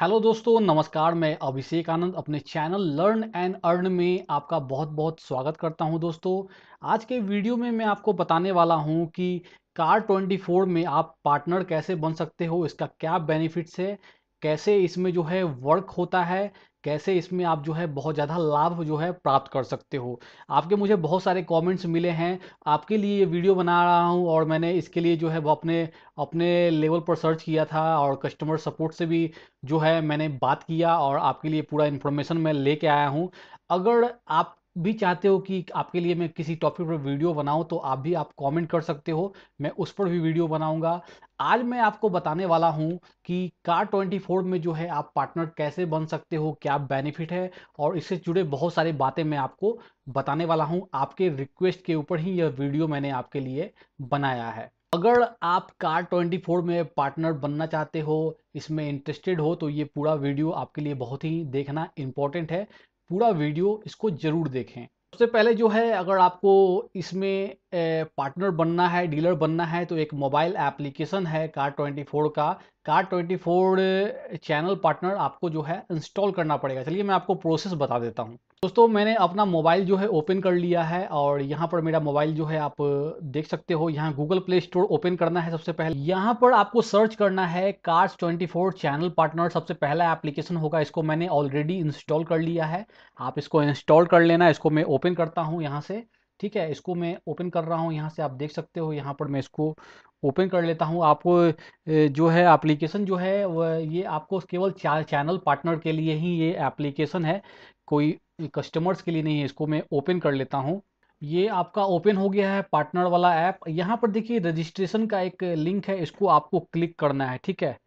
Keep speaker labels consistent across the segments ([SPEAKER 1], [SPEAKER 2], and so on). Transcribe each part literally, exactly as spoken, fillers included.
[SPEAKER 1] Hello दोस्तों, नमस्कार। मैं अभिषेक आनंद अपने चैनल लर्न एंड अर्न में आपका बहुत बहुत स्वागत करता हूं। दोस्तों, आज के वीडियो में मैं आपको बताने वाला हूं कि कार ट्वेंटी फोर में आप पार्टनर कैसे बन सकते हो, इसका क्या बेनिफिट्स है, कैसे इसमें जो है वर्क होता है, कैसे इसमें आप जो है बहुत ज़्यादा लाभ जो है प्राप्त कर सकते हो। आपके मुझे बहुत सारे कमेंट्स मिले हैं, आपके लिए ये वीडियो बना रहा हूं और मैंने इसके लिए जो है वो अपने अपने लेवल पर सर्च किया था और कस्टमर सपोर्ट से भी जो है मैंने बात किया और आपके लिए पूरा इन्फॉर्मेशन मैं लेके आया हूँ। अगर आप भी चाहते हो कि आपके लिए मैं किसी टॉपिक पर वीडियो बनाऊं तो आप भी आप कमेंट कर सकते हो, मैं उस पर भी वीडियो बनाऊंगा। आज मैं आपको बताने वाला हूं कि कार ट्वेंटी फोर में जो है आप पार्टनर कैसे बन सकते हो, क्या बेनिफिट है, और इससे जुड़े बहुत सारी बातें मैं आपको बताने वाला हूं। आपके रिक्वेस्ट के ऊपर ही यह वीडियो मैंने आपके लिए बनाया है। अगर आप कार ट्वेंटी फोर में पार्टनर बनना चाहते हो, इसमें इंटरेस्टेड हो, तो ये पूरा वीडियो आपके लिए बहुत ही देखना इम्पोर्टेंट है। पूरा वीडियो इसको जरूर देखें। सबसे पहले जो है, अगर आपको इसमें पार्टनर बनना है, डीलर बनना है, तो एक मोबाइल एप्लीकेशन है कार ट्वेंटी फोर का। Car twenty four channel partner आपको जो है इंस्टॉल करना पड़ेगा। चलिए मैं आपको प्रोसेस बता देता हूँ। दोस्तों, मैंने अपना मोबाइल जो है ओपन कर लिया है और यहाँ पर मेरा मोबाइल जो है आप देख सकते हो। यहाँ गूगल प्ले स्टोर ओपन करना है। सबसे पहले यहाँ पर आपको सर्च करना है cars twenty four channel partner. सबसे पहला एप्लीकेशन होगा, इसको मैंने ऑलरेडी इंस्टॉल कर लिया है। आप इसको इंस्टॉल कर लेना। इसको मैं ओपन करता हूँ यहाँ से। ठीक है, इसको मैं ओपन कर रहा हूँ यहाँ से, आप देख सकते हो। यहाँ पर मैं इसको ओपन कर लेता हूँ। आपको जो है एप्लीकेशन जो है वह ये आपको केवल चैनल पार्टनर के लिए ही ये एप्लीकेशन है, कोई कस्टमर्स के लिए नहीं है। इसको मैं ओपन कर लेता हूँ। ये आपका ओपन हो गया है पार्टनर वाला ऐप। यहाँ पर देखिए रजिस्ट्रेशन का एक लिंक है, इसको आपको क्लिक करना है। ठीक है,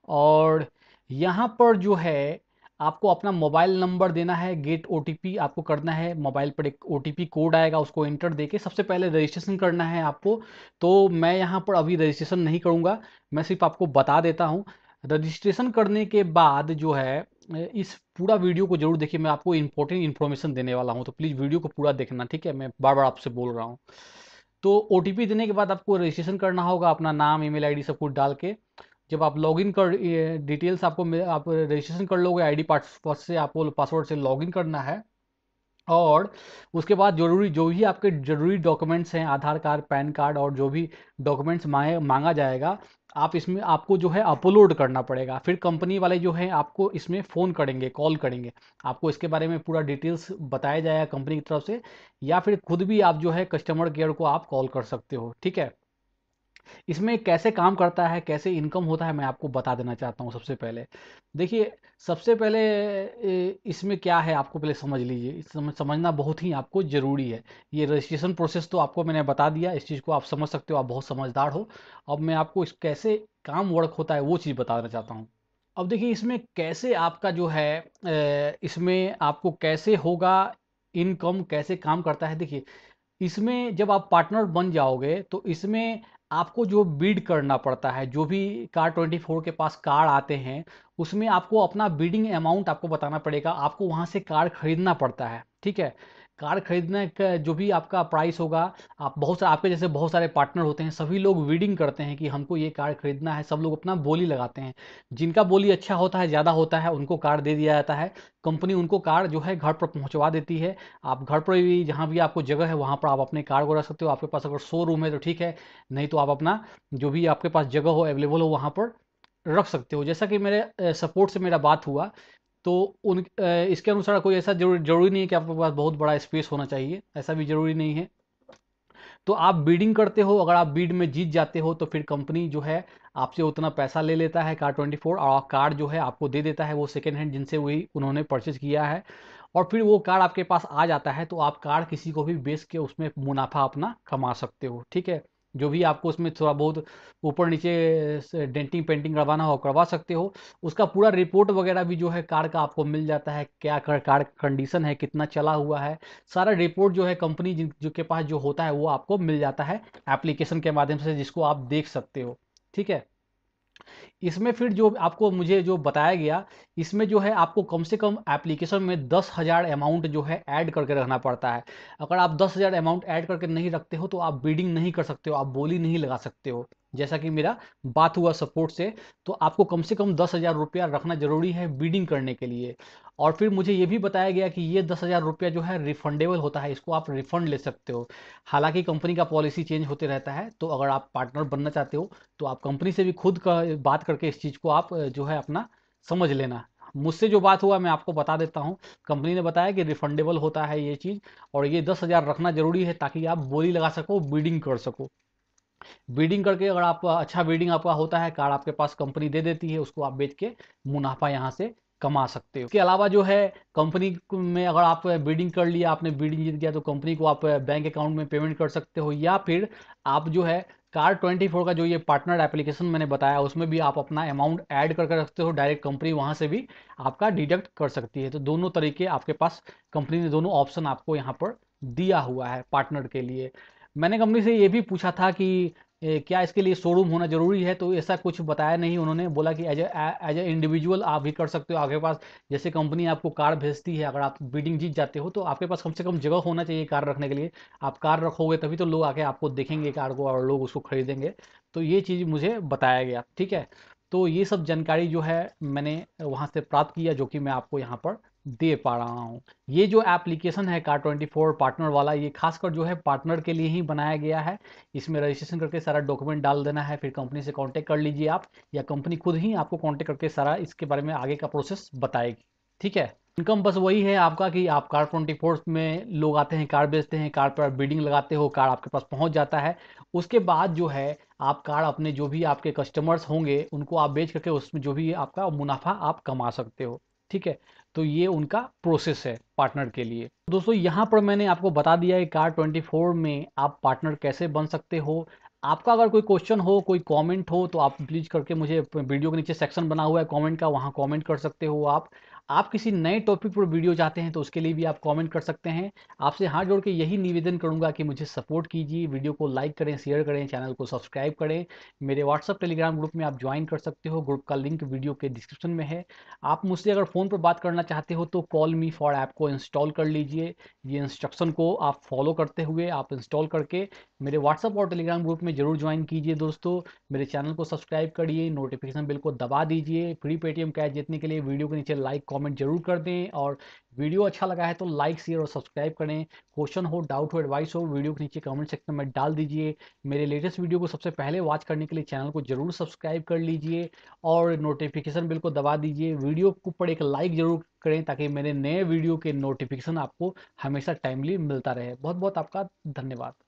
[SPEAKER 1] और यहाँ पर जो है आपको अपना मोबाइल नंबर देना है। गेट ओटीपी आपको करना है। मोबाइल पर एक ओटीपी कोड आएगा, उसको एंटर देके सबसे पहले रजिस्ट्रेशन करना है आपको। तो मैं यहाँ पर अभी रजिस्ट्रेशन नहीं करूँगा, मैं सिर्फ आपको बता देता हूँ। रजिस्ट्रेशन करने के बाद जो है इस पूरा वीडियो को जरूर देखिए। मैं आपको इंपॉर्टेंट इन्फॉर्मेशन देने वाला हूँ, तो प्लीज़ वीडियो को पूरा देखना। ठीक है, मैं बार बार आपसे बोल रहा हूँ। तो ओटीपी देने के बाद आपको रजिस्ट्रेशन करना होगा, अपना नाम, ईमेल आईडी सब कुछ डाल के। जब आप लॉगिन कर डिटेल्स आपको आप रजिस्ट्रेशन कर लोगे, आईडी पासवर्ड से आपको पासवर्ड से लॉगिन करना है। और उसके बाद जरूरी जो भी आपके जरूरी डॉक्यूमेंट्स हैं, आधार कार्ड, पैन कार्ड और जो भी डॉक्यूमेंट्स मांगे मांगा जाएगा, आप इसमें आपको जो है अपलोड करना पड़ेगा। फिर कंपनी वाले जो हैं आपको इसमें फ़ोन करेंगे, कॉल करेंगे। आपको इसके बारे में पूरा डिटेल्स बताया जाएगा कंपनी की तरफ से, या फिर खुद भी आप जो है कस्टमर केयर को आप कॉल कर सकते हो। ठीक है, इसमें कैसे काम करता है, कैसे इनकम होता है, मैं आपको बता देना चाहता हूँ। सबसे पहले देखिए, सबसे पहले ए, इसमें क्या है आपको पहले समझ लीजिए। समझ समझना बहुत ही आपको ज़रूरी है। ये रजिस्ट्रेशन प्रोसेस तो आपको मैंने बता दिया, इस चीज़ को आप समझ सकते हो, आप बहुत समझदार हो। अब मैं आपको इस कैसे काम वर्क होता है वो चीज़ बताना चाहता हूँ। अब देखिए, इसमें कैसे आपका जो है अ, इसमें आपको कैसे होगा, इनकम कैसे काम करता है। देखिए, इसमें जब आप पार्टनर बन जाओगे तो इसमें आपको जो बीड करना पड़ता है, जो भी कार ट्वेंटी फोर के पास कार आते हैं, उसमें आपको अपना बीडिंग अमाउंट आपको बताना पड़ेगा। आपको वहां से कार खरीदना पड़ता है। ठीक है, कार खरीदने का जो भी आपका प्राइस होगा, आप बहुत सारे आपके जैसे बहुत सारे पार्टनर होते हैं, सभी लोग बीडिंग करते हैं कि हमको ये कार खरीदना है। सब लोग अपना बोली लगाते हैं। जिनका बोली अच्छा होता है, ज़्यादा होता है, उनको कार दे दिया जाता है। कंपनी उनको कार जो है घर पर पहुंचवा देती है। आप घर पर भी जहाँ भी आपको जगह है वहाँ पर आप अपने कार को रख सकते हो। आपके पास अगर शोरूम है तो ठीक है, नहीं तो आप अपना जो भी आपके पास जगह हो, अवेलेबल हो, वहाँ पर रख सकते हो। जैसा कि मेरे सपोर्ट से मेरा बात हुआ, तो उन अ, इसके अनुसार कोई ऐसा जरूरी जरूरी नहीं है कि आपके पास बहुत बड़ा स्पेस होना चाहिए, ऐसा भी जरूरी नहीं है। तो आप बीडिंग करते हो, अगर आप बीड में जीत जाते हो तो फिर कंपनी जो है आपसे उतना पैसा ले लेता है कार ट्वेंटी फोर, और कार जो है आपको दे देता है वो सेकेंड हैंड, जिनसे वही उन्होंने परचेज किया है। और फिर वो कार आपके पास आ जाता है तो आप कार किसी को भी बेच के उसमें मुनाफा अपना कमा सकते हो। ठीक है, जो भी आपको उसमें थोड़ा बहुत ऊपर नीचे डेंटिंग पेंटिंग करवाना हो करवा सकते हो। उसका पूरा रिपोर्ट वगैरह भी जो है कार का आपको मिल जाता है, क्या कार कंडीशन है, कितना चला हुआ है, सारा रिपोर्ट जो है कंपनी जिन जो के पास जो होता है वो आपको मिल जाता है एप्लीकेशन के माध्यम से, जिसको आप देख सकते हो। ठीक है, इसमें फिर जो आपको मुझे जो बताया गया, इसमें जो है आपको कम से कम एप्लीकेशन में दस हज़ार अमाउंट जो है ऐड करके रखना पड़ता है। अगर आप दस हज़ार अमाउंट ऐड करके नहीं रखते हो तो आप बीडिंग नहीं कर सकते हो, आप बोली नहीं लगा सकते हो। जैसा कि मेरा बात हुआ सपोर्ट से, तो आपको कम से कम दस हज़ार रुपया रखना ज़रूरी है बीडिंग करने के लिए। और फिर मुझे ये भी बताया गया कि ये दस हज़ार रुपया जो है रिफंडेबल होता है, इसको आप रिफंड ले सकते हो। हालांकि कंपनी का पॉलिसी चेंज होते रहता है, तो अगर आप पार्टनर बनना चाहते हो तो आप कंपनी से भी खुद का बात करके इस चीज़ को आप जो है अपना समझ लेना। मुझसे जो बात हुआ मैं आपको बता देता हूँ। कंपनी ने बताया कि रिफंडेबल होता है ये चीज़, और ये दस हज़ार रखना ज़रूरी है ताकि आप बोली लगा सको, बीडिंग कर सको। बीडिंग करके अगर आप अच्छा बीडिंग आपका होता है, कार आपके पास कंपनी दे देती है, उसको आप बेच के मुनाफा यहाँ से कमा सकते हो। इसके अलावा जो है कंपनी में अगर आप बीडिंग कर लिया, आपने बीडिंग जीत गया, तो कंपनी को आप बैंक अकाउंट में पेमेंट कर सकते हो, या फिर आप जो है कार ट्वेंटी फोर का जो ये पार्टनर एप्लीकेशन मैंने बताया उसमें भी आप अपना अमाउंट ऐड करके रखते हो, डायरेक्ट कंपनी वहां से भी आपका डिडक्ट कर सकती है। तो दोनों तरीके आपके पास, कंपनी ने दोनों ऑप्शन आपको यहाँ पर दिया हुआ है पार्टनर के लिए। मैंने कंपनी से ये भी पूछा था कि ए, क्या इसके लिए शोरूम होना जरूरी है, तो ऐसा कुछ बताया नहीं। उन्होंने बोला कि एज एज ए इंडिविजुअल आप भी कर सकते हो। आपके पास जैसे कंपनी आपको कार भेजती है, अगर आप बिडिंग जीत जाते हो तो आपके पास कम से कम जगह होना चाहिए कार रखने के लिए। आप कार रखोगे तभी तो लोग आके आपको देखेंगे कार को और लोग उसको खरीदेंगे। तो ये चीज़ मुझे बताया गया, ठीक है। तो ये सब जानकारी जो है मैंने वहाँ से प्राप्त किया, जो कि मैं आपको यहाँ पर दे पा रहा हूँ। ये जो एप्लीकेशन है कार ट्वेंटी फोर पार्टनर वाला, ये खासकर जो है पार्टनर के लिए ही बनाया गया है। इसमें रजिस्ट्रेशन करके सारा डॉक्यूमेंट डाल देना है, फिर कंपनी से कांटेक्ट कर लीजिए आप, या कंपनी खुद ही आपको कांटेक्ट करके सारा इसके बारे में आगे का प्रोसेस बताएगी, ठीक है। इनकम बस वही है आपका कि आप कार ट्वेंटी फोर में लोग आते हैं, कार बेचते हैं, कार पर बिडिंग लगाते हो, कार आपके पास पहुंच जाता है। उसके बाद जो है आप कार अपने जो भी आपके कस्टमर्स होंगे उनको आप बेच करके उसमें जो भी आपका मुनाफा आप कमा सकते हो, ठीक है। तो ये उनका प्रोसेस है पार्टनर के लिए। दोस्तों यहाँ पर मैंने आपको बता दिया है कार ट्वेंटी फोर में आप पार्टनर कैसे बन सकते हो। आपका अगर कोई क्वेश्चन हो, कोई कमेंट हो, तो आप प्लीज करके मुझे, वीडियो के नीचे सेक्शन बना हुआ है कमेंट का, वहां कमेंट कर सकते हो आप। आप किसी नए टॉपिक पर वीडियो चाहते हैं तो उसके लिए भी आप कमेंट कर सकते हैं। आपसे हाथ जोड़ के यही निवेदन करूंगा कि मुझे सपोर्ट कीजिए, वीडियो को लाइक करें, शेयर करें, चैनल को सब्सक्राइब करें। मेरे व्हाट्सअप टेलीग्राम ग्रुप में आप ज्वाइन कर सकते हो, ग्रुप का लिंक वीडियो के डिस्क्रिप्शन में है। आप मुझसे अगर फ़ोन पर बात करना चाहते हो तो कॉल मी फॉर ऐप को इंस्टॉल कर लीजिए। ये इंस्ट्रक्शन को आप फॉलो करते हुए आप इंस्टॉल करके मेरे व्हाट्सअप और टेलीग्राम ग्रुप में जरूर ज्वाइन कीजिए। दोस्तों मेरे चैनल को सब्सक्राइब करिए, नोटिफिकेशन बिल को दबा दीजिए। फ्री पेटीएम कैश जीतने के लिए वीडियो के नीचे लाइक कमेंट जरूर कर दें, और वीडियो अच्छा लगा है तो लाइक शेयर और सब्सक्राइब करें। क्वेश्चन हो, डाउट हो, एडवाइस हो, वीडियो के नीचे कमेंट सेक्शन में डाल दीजिए। मेरे लेटेस्ट वीडियो को सबसे पहले वॉच करने के लिए चैनल को जरूर सब्सक्राइब कर लीजिए, और नोटिफिकेशन बिल को दबा दीजिए। वीडियो को ऊपर एक लाइक जरूर करें ताकि मेरे नए वीडियो के नोटिफिकेशन आपको हमेशा टाइमली मिलता रहे। बहुत बहुत आपका धन्यवाद।